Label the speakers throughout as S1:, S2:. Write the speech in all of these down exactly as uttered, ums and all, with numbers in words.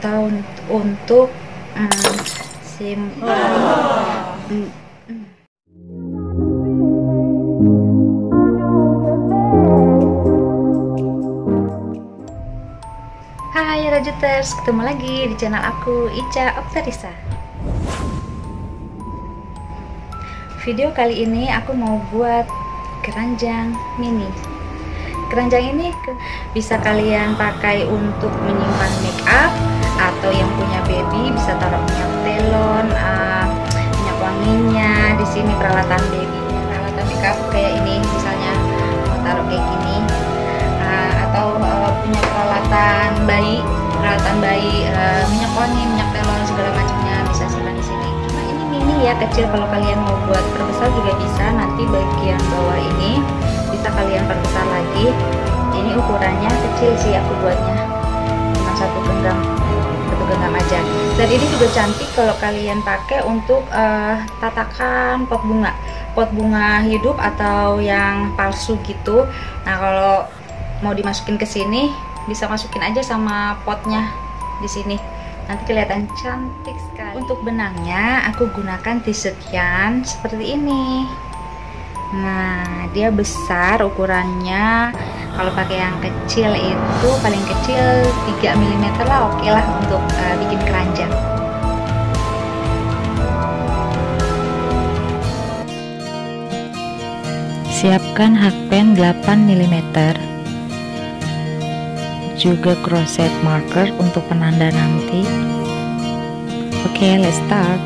S1: atau untuk hmm, simpan. Hmm. Hai Rajuters, ketemu lagi di channel aku, Ica Oktarisa. Video kali ini aku mau buat keranjang mini. Keranjang ini bisa kalian pakai untuk menyimpan make up, atau yang punya baby bisa taruh minyak telon, uh, minyak wanginya. Di sini peralatan baby, peralatan make up kayak ini, misalnya mau taruh kayak gini, uh, atau uh, punya peralatan bayi, peralatan bayi, uh, minyak wangi, minyak telon, segala macamnya bisa simpan di sini. Cuma ini mini ya, kecil. Kalau kalian mau buat perbesar juga bisa. Nanti bagian bawah ini bisa kalian perbesar lagi. Ini ukurannya kecil sih aku buatnya, cuma satu genggam, satu genggam aja. Dan ini juga cantik kalau kalian pakai untuk uh, tatakan pot bunga, pot bunga hidup atau yang palsu gitu. Nah kalau mau dimasukin ke sini bisa masukin aja sama potnya di sini, nanti kelihatan cantik sekali. Untuk benangnya aku gunakan t-shirt yarn seperti ini. Nah dia besar ukurannya. Kalau pakai yang kecil itu paling kecil tiga milimeter lah, oke lah untuk uh, bikin keranjang. Siapkan hakpen delapan milimeter, juga crochet marker untuk penanda nanti. Oke, let's start.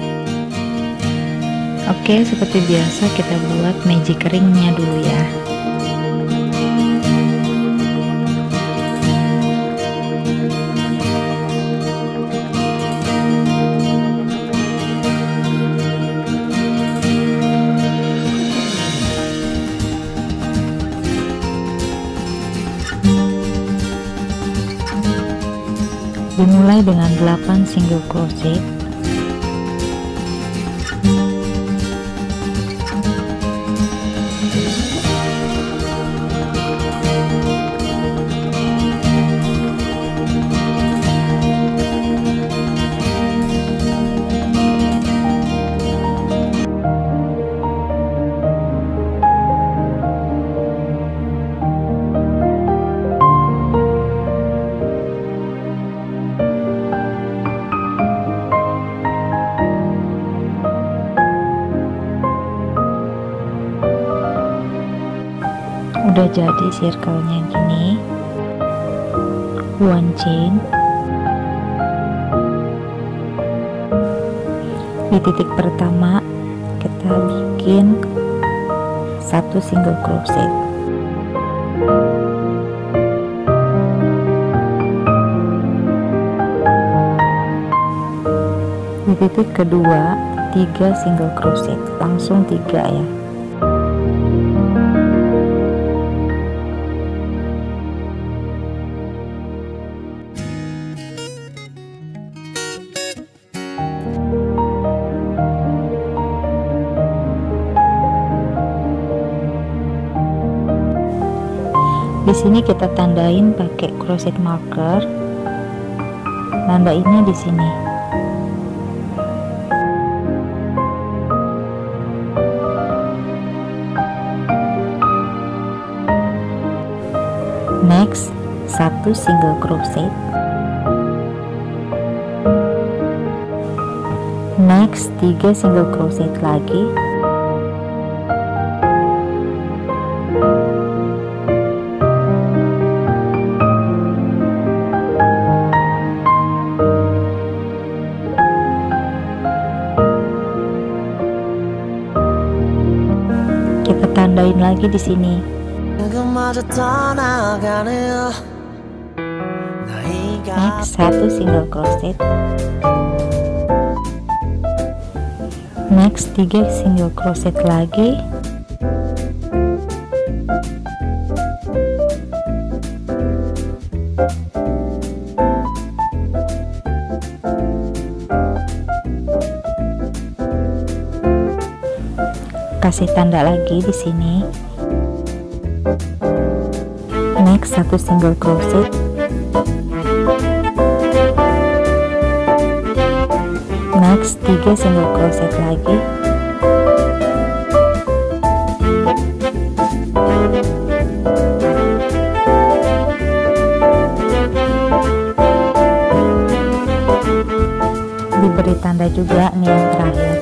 S1: Oke, seperti biasa kita buat magic ringnya dulu ya. Dimulai dengan delapan single crochet. Udah jadi circle-nya gini, one chain. Di titik pertama kita bikin satu single crochet. Di titik kedua tiga single crochet, langsung tiga ya. Di sini kita tandain pakai crochet marker. Nandainnya di sini. Next, satu single crochet. Next, tiga single crochet lagi. Kita tandain lagi di sini. Next, satu single crochet. Next, tiga single crochet lagi. Kasih tanda lagi di sini. Next, satu single crochet. Next, tiga single crochet lagi. Diberi tanda juga nih yang terakhir.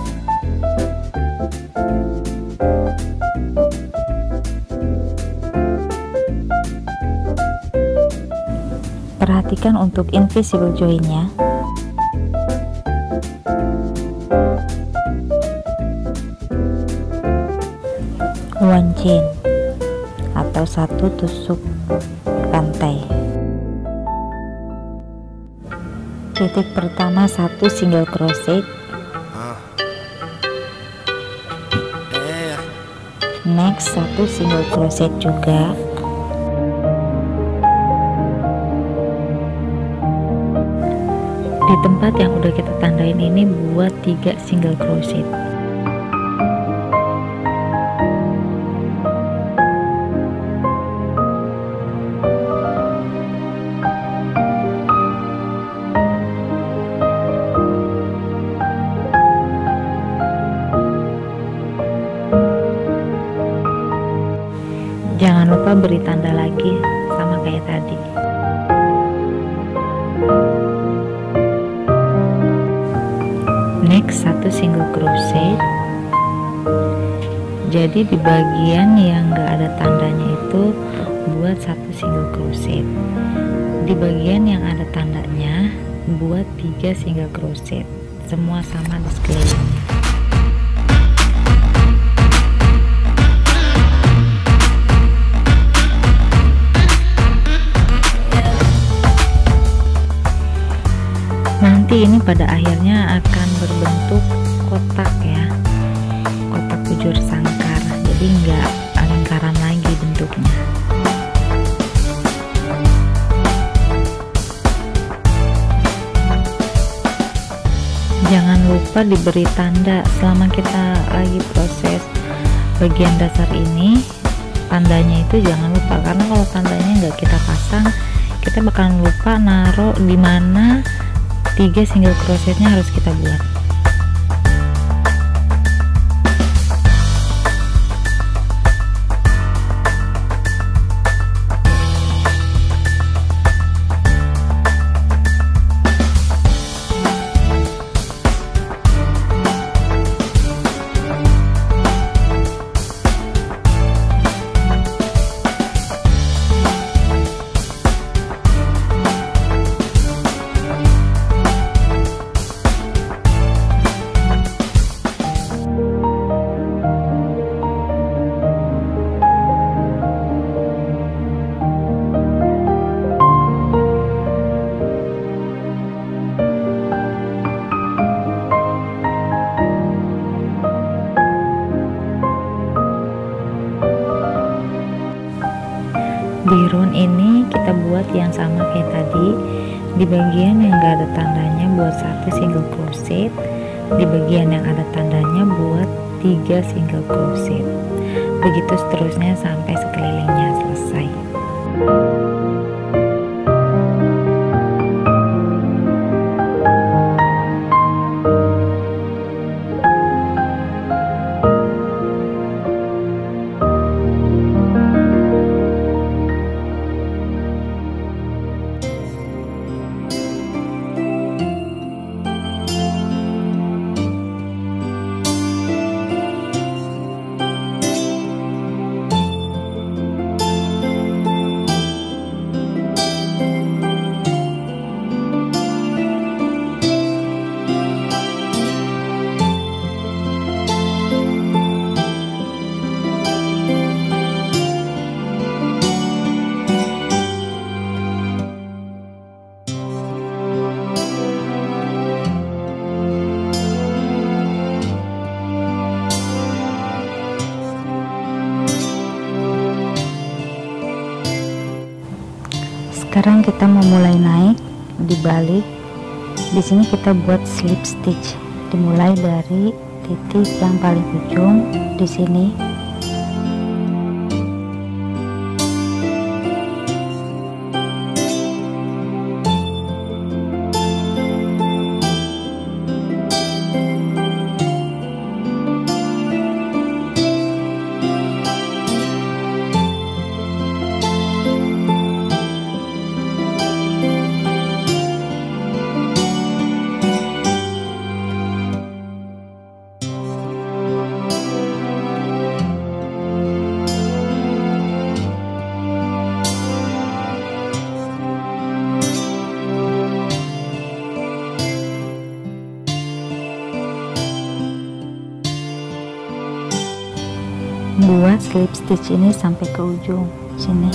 S1: Perhatikan untuk invisible joinnya. One chain atau satu tusuk rantai. Titik pertama satu single crochet. Next satu single crochet juga. Di tempat yang udah kita tandain ini buat tiga single crochet. Jangan lupa beri tanda lagi sama kayak tadi. Next satu single crochet. Jadi di bagian yang enggak ada tandanya itu buat satu single crochet. Di bagian yang ada tandanya buat tiga single crochet. Semua sama di sekelilingnya. Nanti ini pada akhirnya akan berbentuk kotak ya, kotak bujur sangkar, jadi enggak lingkaran lagi bentuknya. Jangan lupa diberi tanda selama kita lagi proses bagian dasar ini. Tandanya itu jangan lupa, karena kalau tandanya nggak kita pasang, kita bakalan lupa naruh di mana tiga single crochetnya harus kita buat. Di round ini kita buat yang sama kayak tadi. Di bagian yang gak ada tandanya buat satu single crochet, di bagian yang ada tandanya buat tiga single crochet. Begitu seterusnya sampai sekelilingnya selesai. Sekarang kita mau mulai naik, dibalik. Di sini kita buat slip stitch. Dimulai dari titik yang paling ujung di sini. buat slip stitch ini sampai ke ujung sini.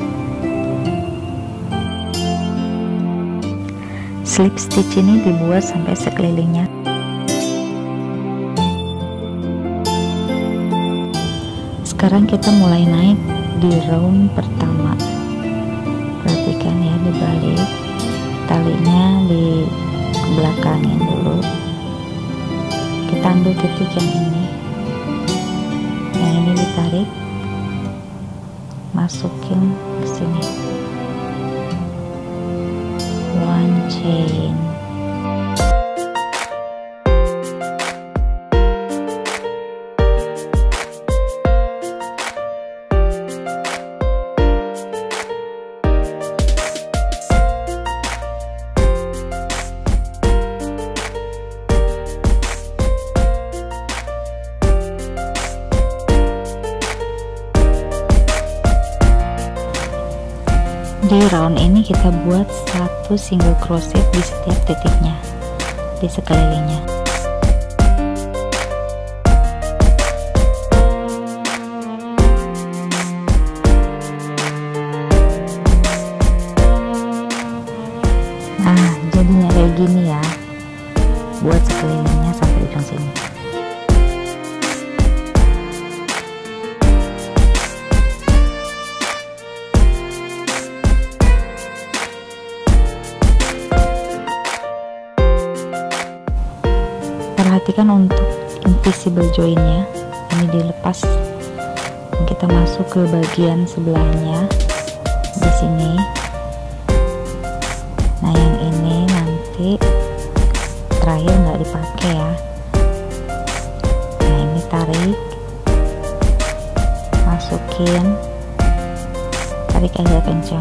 S1: Slip stitch ini dibuat sampai sekelilingnya. Sekarang kita mulai naik di round pertama. Perhatikan ya, dibalik talinya, di belakangin dulu. Kita ambil titik yang ini, yang ini ditarik, masukin ke sini, one chain. Di round ini kita buat satu single crochet di setiap titiknya, di sekelilingnya. Nah, jadinya kayak gini ya, buat sekelilingnya sampai ujung sini. Perhatikan untuk invisible joinnya, ini dilepas, kita masuk ke bagian sebelahnya di sini. Nah, yang ini nanti terakhir nggak dipakai ya. Nah, ini tarik, masukin, tarik agak kencang,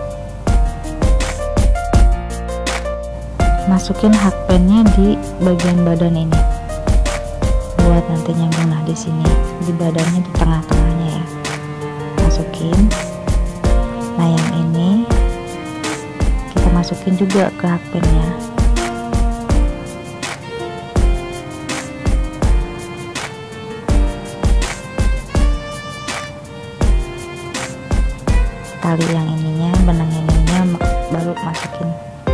S1: masukin hakpennya di bagian badan ini buat nanti nyambung. Nah, di sini di badannya, di tengah-tengahnya ya, masukin. Nah, yang ini kita masukin juga ke hakpennya. Tali yang ininya, benang yang ininya baru masukin.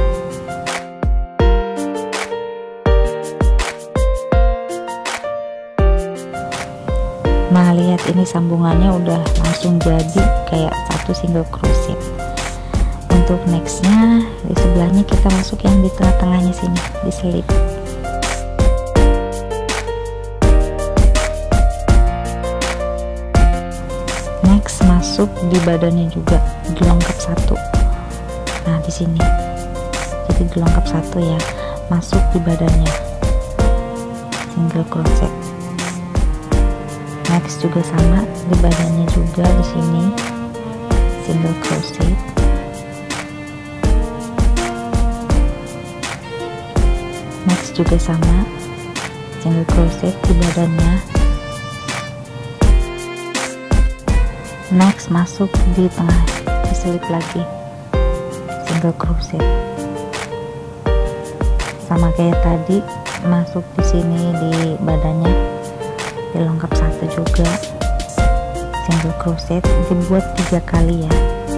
S1: Nah, lihat ini sambungannya udah langsung jadi kayak satu single crochet. Untuk nextnya di sebelahnya kita masuk yang di tengah-tengahnya sini, diselip. Next masuk di badannya juga, dilengkap satu. Nah, di sini jadi dilengkap satu ya, masuk di badannya, single crochet. Next juga sama, di badannya juga di sini single crochet. Next juga sama, single crochet di badannya. Next masuk di tengah, diselip lagi, single crochet. Sama kayak tadi, masuk di sini di badannya, dilengkap satu juga, single crochet, dibuat tiga kali ya.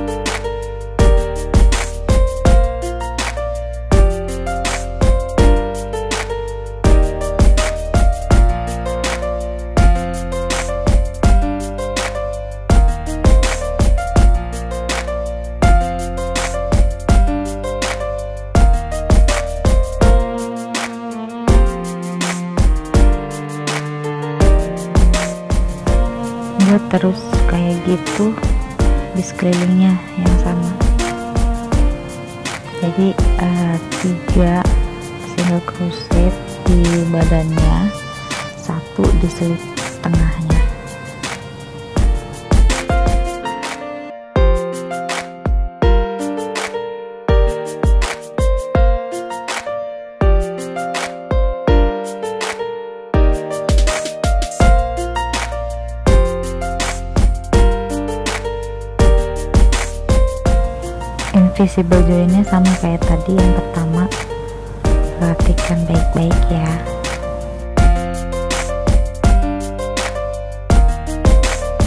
S1: Buat terus kayak gitu di sekelilingnya yang sama. Jadi uh, tiga single crochet di badannya, satu di selip tengahnya. Invisible joinnya sama kayak tadi yang pertama, perhatikan baik-baik ya.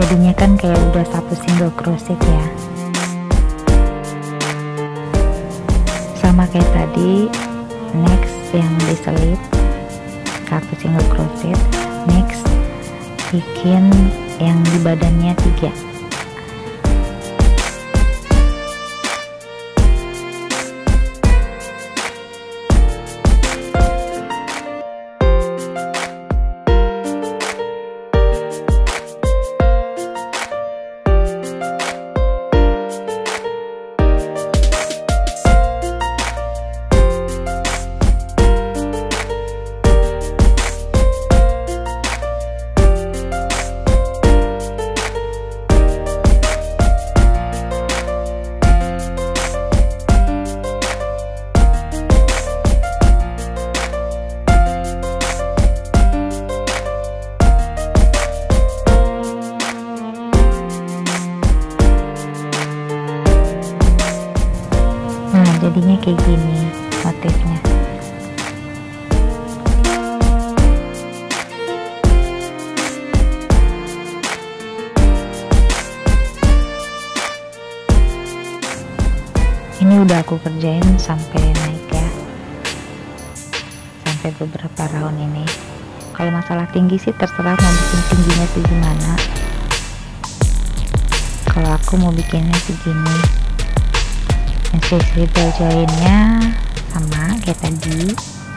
S2: jadinya kan kayak udah satu single crochet ya. Sama kayak tadi, next yang diselip satu single crochet, next bikin yang di badannya tiga. Jadinya kayak gini motifnya. Ini udah aku kerjain sampai naik ya, sampai beberapa round ini. Kalau masalah tinggi sih terserah mau bikin tingginya segimana. Kalau aku mau bikinnya segini. Sisi bel joinnya sama kayak tadi.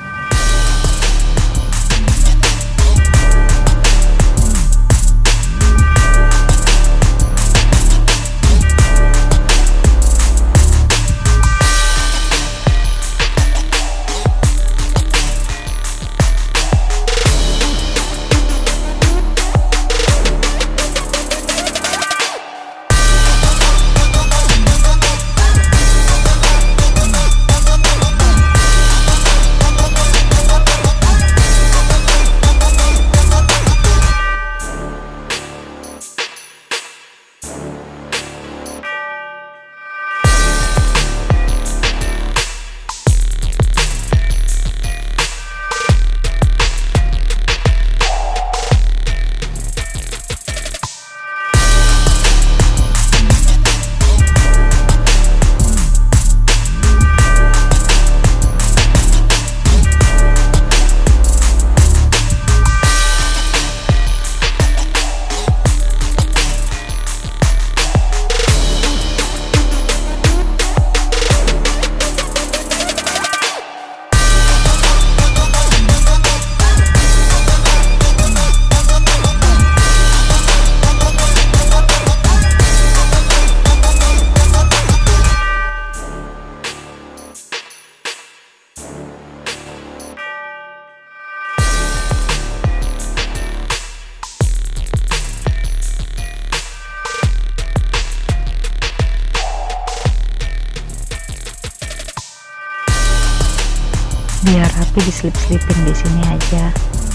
S2: Biar rapi diselip-selipin di sini aja.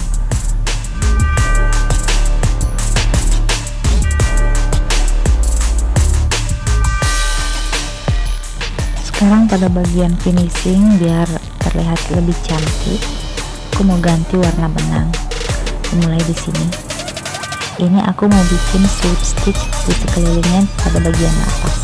S2: Sekarang pada bagian finishing biar terlihat lebih cantik, aku mau ganti warna benang. Mulai di sini. Ini aku mau bikin slip stitch di sekelilingnya pada bagian atas.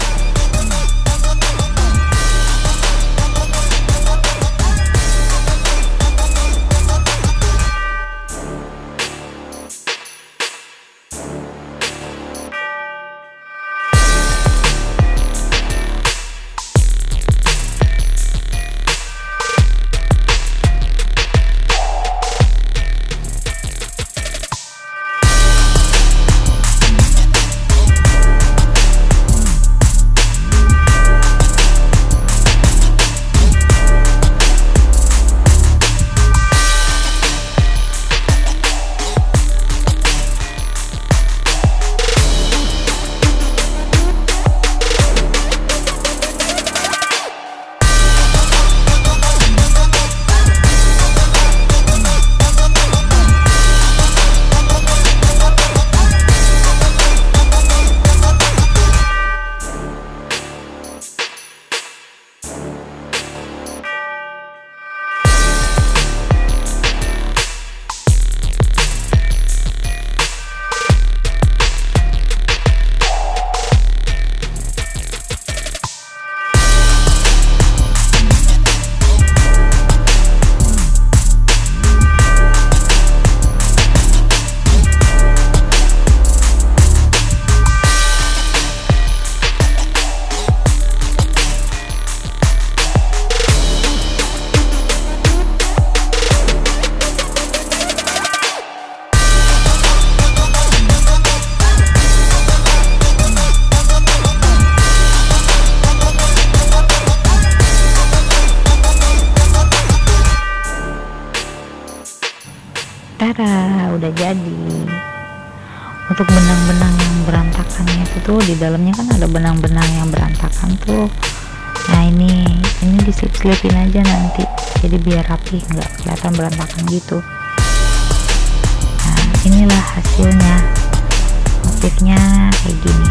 S2: Tara, udah jadi. Untuk benang-benang yang berantakannya itu tuh di dalamnya kan ada benang-benang yang berantakan tuh. Nah ini ini diselip-selipin aja nanti, jadi biar rapi, nggak kelihatan berantakan gitu. Nah inilah hasilnya, motifnya kayak gini.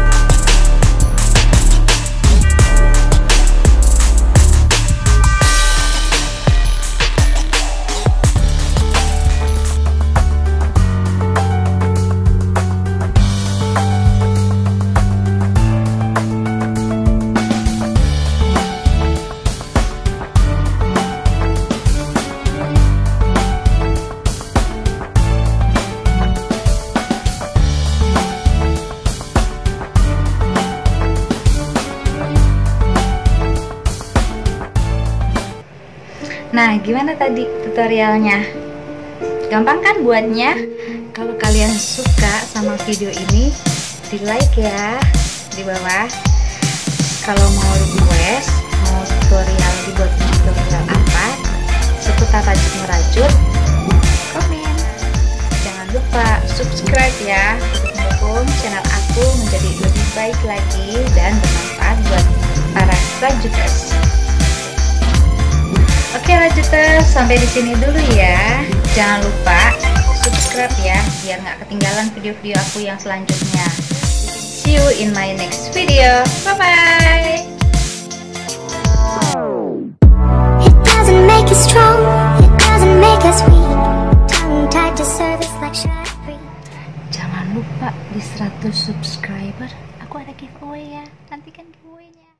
S1: Nah, gimana tadi tutorialnya? Gampang kan buatnya? Kalau kalian suka sama video ini, di like ya di bawah. Kalau mau request, mau tutorial dibuat tutorial apa seputar rajut merajut, komen. Jangan lupa subscribe ya, untuk mendukung channel aku menjadi lebih baik lagi dan bermanfaat buat para rajuters. Oke rajuters, sampai di sini dulu ya. Jangan lupa subscribe ya, biar nggak ketinggalan video-video aku yang selanjutnya. See you in my next video. Bye bye.
S3: It doesn't make us strong, it doesn't make us weak. Tongue tied to service like sharpie.
S1: Jangan lupa di seratus subscriber aku ada giveaway ya. Nantikan giveaway-nya.